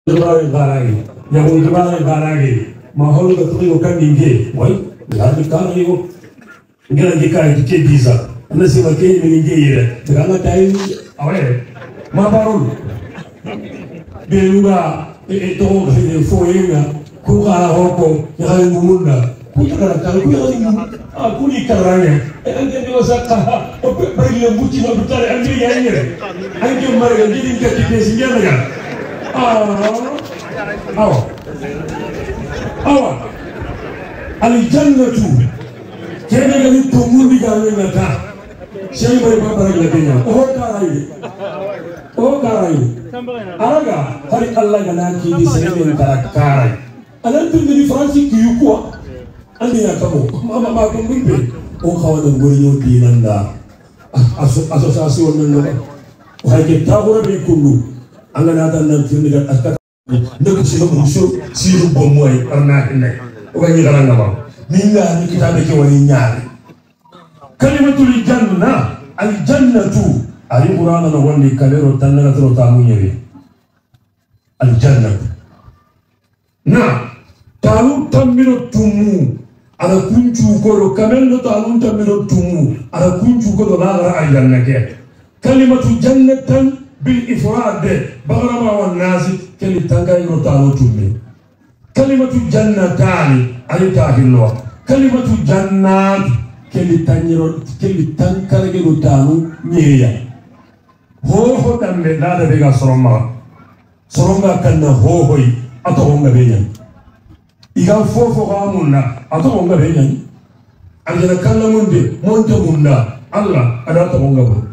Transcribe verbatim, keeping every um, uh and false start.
Jumlah garagi, yang jumlah garagi, mahal betul itu kan tinggi, woi, lihat kan itu, enggak lagi kan itu bisa, anda sih makin tinggi ya, karena time apa ya, mabarul, beruga itu itu foynya, kuka hoko, yang mumunda, kuka kalau kuka aku ni kerana, anda ni masa kah, pergi lembuci nak bertanya anda yang ini, anda mereka jadi kita kita senjata kan. awa awa aljannatu kene gani tumundi gani ngata sey bare babara ngatinya o karai o karai araga hari Allah gana ki di senen karai anan tun di franci ki yuko andi ya kamo mama ma ko ngumbe o khawada ngori yo dinanda association nan no hayke tawura be kundu angana dan nan firni gat aska nek ci no muso ci ru bom moy arna ne o ga ni garanga ba ni nga ni kitabe ke wani ñaari kalimatul janna al jannatu ari qur'ana no wonni kalero tan na tro ta mu ñewi al jannatu na talu tamino tumu ala kunchu ko do kamel talu tamino tumu ala kunchu ko do la al jannake kalimatu jannatan بالإفراد بغرما والناس كلي تنقى ينطالو تمي كلمة جنتان أي تاهلوا كلمة جنات كلي تنيرو كلي تنقى ينطالو ميريا هو هو تنمي لا تبقى سرما سرما كان هو هوي أتوهنغ بينيان إذا فوفو غامونا أتوهنغ بينيان أنجنا كان لمن دي مونتا موندا الله أنا أتوهنغ بينيان